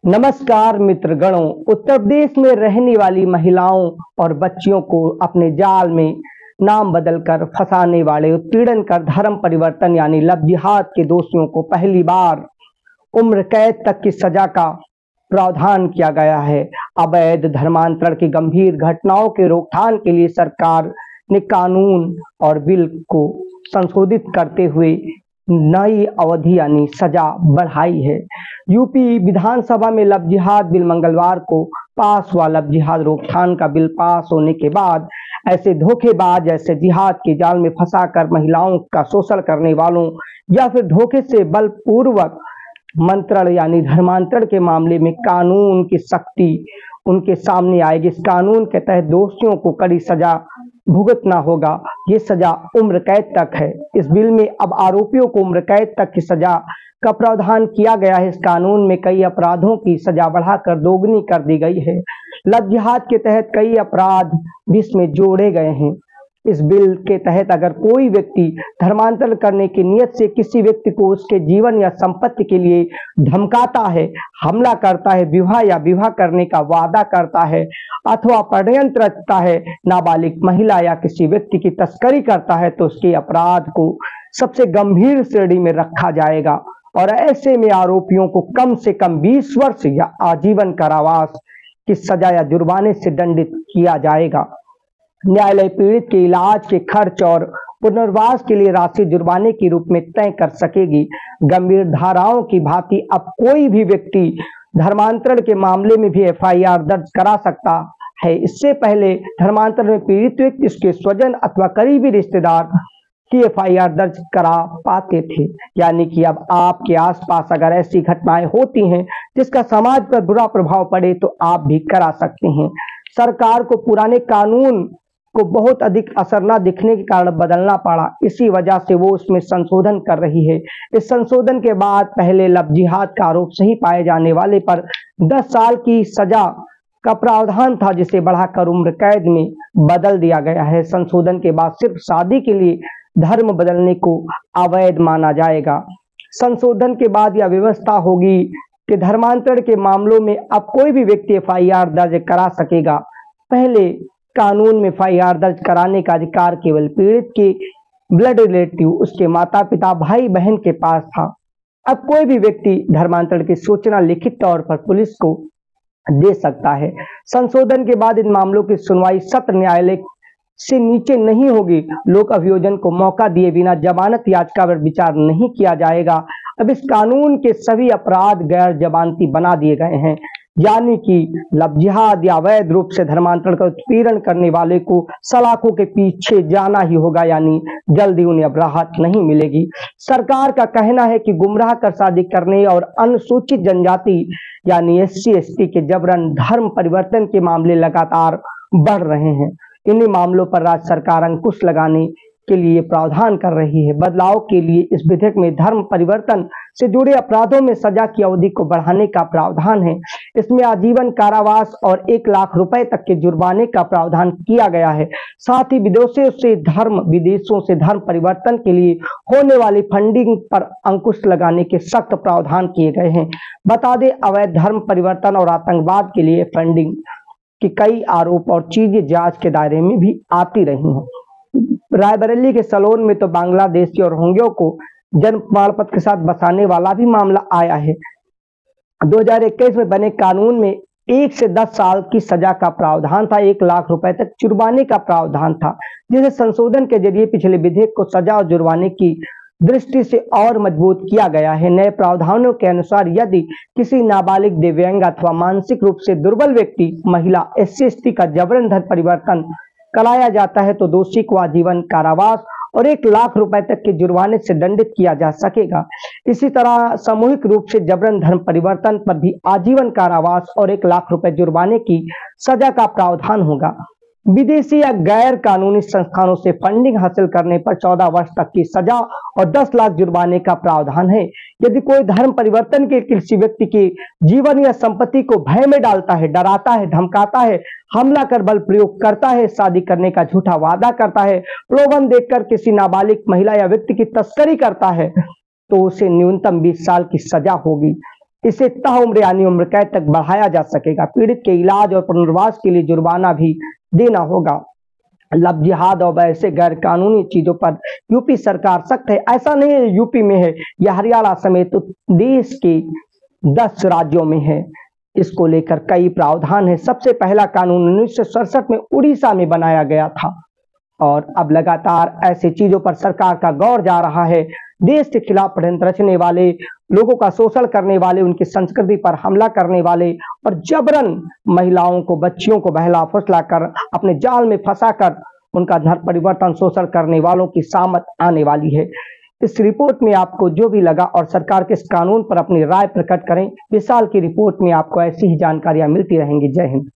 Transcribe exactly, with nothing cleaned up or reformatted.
नमस्कार मित्रगणों। उत्तर प्रदेश में रहने वाली महिलाओं और बच्चियों को अपने जाल में नाम बदलकर फंसाने वाले, उत्पीड़न कर धर्म परिवर्तन यानी लव जिहाद के दोषियों को पहली बार उम्र कैद तक की सजा का प्रावधान किया गया है। अवैध धर्मांतरण की गंभीर घटनाओं के रोकथाम के लिए सरकार ने कानून और बिल को संशोधित करते हुए नई अवधि यानी सजा बढ़ाई है। यूपी विधानसभा में लव जिहाद बिल मंगलवार को पास हुआ। लव जिहाद रोकथाम का बिल पास होने के बाद ऐसे धोखेबाज, ऐसे जिहाद के जाल में फंसाकर महिलाओं का शोषण करने वालों या फिर धोखे से बलपूर्वक मंत्रण यानी धर्मांतरण के मामले में कानून की सख्ती उनके सामने आएगी। इस कानून के तहत दोषियों को कड़ी सजा भुगतना होगा। ये सजा उम्र कैद तक है। इस बिल में अब आरोपियों को उम्र कैद तक की सजा का प्रावधान किया गया है। इस कानून में कई अपराधों की सजा बढ़ाकर दोगुनी कर दी गई है। लव जिहाद के तहत कई अपराध भी इसमें जोड़े गए हैं। इस बिल के तहत अगर कोई व्यक्ति धर्मांतरण करने की नियत से किसी व्यक्ति को उसके जीवन या संपत्ति के लिए धमकाता है, हमला करता है, विवाह या विवाह करने का वादा करता है अथवा षड्यंत्र रचता है, नाबालिग महिला या किसी व्यक्ति की तस्करी करता है, तो उसके अपराध को सबसे गंभीर श्रेणी में रखा जाएगा और ऐसे में आरोपियों को कम से कम बीस वर्ष या आजीवन कारावास की सजा या जुर्माने से दंडित किया जाएगा। न्यायालय पीड़ित के इलाज के खर्च और पुनर्वास के लिए राशि जुर्माने के रूप में तय कर सकेगी। गंभीर धाराओं की भांति अब कोई भी व्यक्ति धर्मांतरण के मामले में भी एफ आई आर दर्ज करा सकता है। इससे पहले धर्मांतरण में पीड़ित व्यक्ति, उसके स्वजन अथवा करीबी रिश्तेदार की एफ आई आर दर्ज करा पाते थे। यानी कि अब आपके आसपास अगर ऐसी घटनाएं होती हैं जिसका समाज पर बुरा प्रभाव पड़े तो आप भी करा सकते हैं। सरकार को पुराने कानून को बहुत अधिक असर न दिखने के कारण बदलना पड़ा, इसी वजह से वो उसमें संशोधन कर रही है। इस संशोधन के बाद पहले लव जिहाद का आरोप सही पाए जाने वाले पर दस साल की सजा का प्रावधान था, जिसे बढ़ाकर उम्र कैद में बदल दिया गया है। संशोधन के बाद सिर्फ शादी के लिए धर्म बदलने को अवैध माना जाएगा। संशोधन के बाद यह व्यवस्था होगी कि धर्मांतरण के मामलों में अब कोई भी व्यक्ति एफ आई आर दर्ज करा सकेगा। पहले कानून में एफ आई आर दर्ज कराने का अधिकार केवल पीड़ित के ब्लड रिलेटिव, उसके माता पिता, भाई बहन के पास था। अब कोई भी व्यक्ति धर्मांतरण की सूचना लिखित तौर पर पुलिस को दे सकता है। संशोधन के बाद इन मामलों की सुनवाई सत्र न्यायालय से नीचे नहीं होगी। लोक अभियोजन को मौका दिए बिना जमानत याचिका पर विचार नहीं किया जाएगा। अब इस कानून के सभी अपराध गैर जमानती बना दिए गए हैं, यानी कि लव जिहाद या अवैध रूप से धर्मांतरण का उत्पीड़न करने वाले को सलाखों के पीछे जाना ही होगा, यानी जल्दी उन्हें अब राहत नहीं मिलेगी। सरकार का कहना है कि गुमराह कर शादी करने और अनुसूचित जनजाति यानी एस सी एस टी के जबरन धर्म परिवर्तन के मामले लगातार बढ़ रहे हैं। इन्हीं मामलों पर राज्य सरकार अंकुश लगाने के लिए प्रावधान कर रही है। बदलाव के लिए इस विधेयक में धर्म परिवर्तन से जुड़े अपराधों में सजा की अवधि को बढ़ाने का प्रावधान है। इसमें आजीवन कारावास और एक लाख रुपए तक के जुर्माने का प्रावधान किया गया है। साथ ही विदेशों से धर्म विदेशों से धर्म परिवर्तन के लिए होने वाली फंडिंग पर अंकुश लगाने के सख्त प्रावधान किए गए हैं। बता दें, अवैध धर्म परिवर्तन और आतंकवाद के लिए फंडिंग की कई आरोप और चीजें जांच के दायरे में भी आती रही हैं। रायबरेली के सलोन में तो बांग्लादेशी और रोहिंग्या को जन्म प्रमाण पत्र के साथ बसाने वाला भी मामला आया है। दो हज़ार इक्कीस में बने कानून में एक से दस साल की सजा का प्रावधान था, एक लाख रुपए तक जुर्माने का प्रावधान था, जिसे संशोधन के जरिए पिछले विधेयक को सजा और जुर्माने की दृष्टि से और मजबूत किया गया है। नए प्रावधानों के अनुसार यदि किसी नाबालिग, दिव्यांग अथवा मानसिक रूप से दुर्बल व्यक्ति, महिला, एस सी एस टी का जबरन धर्म परिवर्तन कराया जाता है तो दोषी को आजीवन कारावास और एक लाख रुपए तक के जुर्माने से दंडित किया जा सकेगा। इसी तरह सामूहिक रूप से जबरन धर्म परिवर्तन पर भी आजीवन कारावास और एक लाख रुपए जुर्माने की सजा का प्रावधान होगा। विदेशी या गैर कानूनी संस्थानों से फंडिंग हासिल करने पर चौदह वर्ष तक की सजा और दस लाख जुर्माने का प्रावधान है। यदि कोई धर्म परिवर्तन के किसी व्यक्ति के जीवन या संपत्ति को भय में डालता है, डराता है, धमकाता है, हमला कर बल प्रयोग करता है, शादी करने का झूठा वादा करता है, प्रलोभन देकर किसी नाबालिग महिला या व्यक्ति की तस्करी करता है, तो उसे न्यूनतम बीस साल की सजा होगी। इसे तय यानी उम्र कैद तक बढ़ाया जा सकेगा। पीड़ित के इलाज और पुनर्वास के लिए जुर्माना भी देना होगा। लव जिहाद और ऐसे गैर कानूनी चीजों पर यूपी सरकार सख्त है। ऐसा नहीं है यूपी में है, यह हरियाणा समेत देश के दस राज्यों में है। इसको लेकर कई प्रावधान है। सबसे पहला कानून उन्नीस सौ सड़सठ में उड़ीसा में बनाया गया था और अब लगातार ऐसी चीजों पर सरकार का गौर जा रहा है। देश के खिलाफ षड्यंत्र रचने वाले, लोगों का शोषण करने वाले, उनकी संस्कृति पर हमला करने वाले और जबरन महिलाओं को, बच्चियों को बहला फुसला कर अपने जाल में फंसाकर उनका धर्म परिवर्तन शोषण करने वालों की सामत आने वाली है। इस रिपोर्ट में आपको जो भी लगा और सरकार के इस कानून पर अपनी राय प्रकट करें। विशाल की रिपोर्ट में आपको ऐसी ही जानकारियां मिलती रहेंगी। जय हिंद।